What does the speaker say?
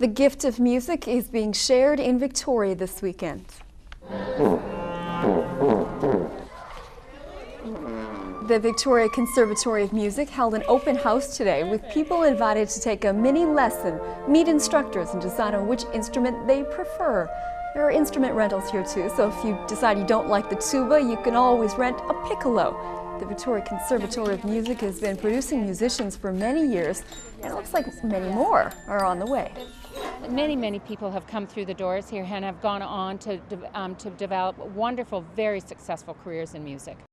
The gift of music is being shared in Victoria this weekend. The Victoria Conservatory of Music held an open house today with people invited to take a mini lesson, meet instructors, and decide on which instrument they prefer. There are instrument rentals here too, so if you decide you don't like the tuba, you can always rent a piccolo. The Victoria Conservatory of Music has been producing musicians for many years, and it looks like many more are on the way. Many people have come through the doors here and have gone on to develop wonderful, very successful careers in music.